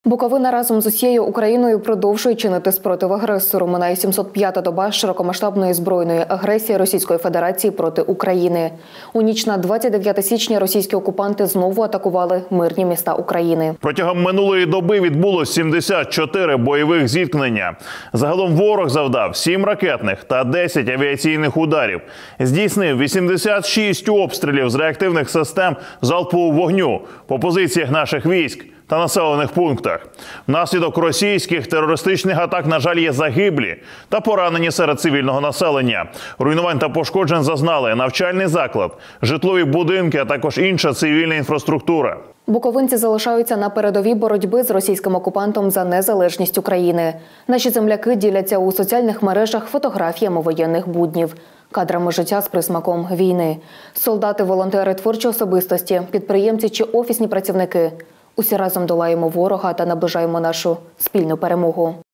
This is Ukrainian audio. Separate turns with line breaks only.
Буковина разом з усією Україною продовжує чинити спротив агресору. Минає 705-та доба широкомасштабної збройної агресії Російської Федерації проти України. У ніч на 29 січня російські окупанти знову атакували мирні міста України.
Протягом минулої доби відбулось 74 бойових зіткнення. Загалом ворог завдав 7 ракетних та 10 авіаційних ударів. Здійснив 86 обстрілів з реактивних систем залпового вогню по позиціях наших військ та населених пунктах. Внаслідок російських терористичних атак, на жаль, є загиблі та поранені серед цивільного населення. Руйнувань та пошкоджень зазнали навчальний заклад, житлові будинки, а також інша цивільна інфраструктура.
Буковинці залишаються на передовій боротьби з російським окупантом за незалежність України. Наші земляки діляться у соціальних мережах фотографіями воєнних буднів, кадрами життя з присмаком війни. Солдати, волонтери, творчі особистості, підприємці чи офісні працівники – усі разом долаємо ворога та наближаємо нашу спільну перемогу.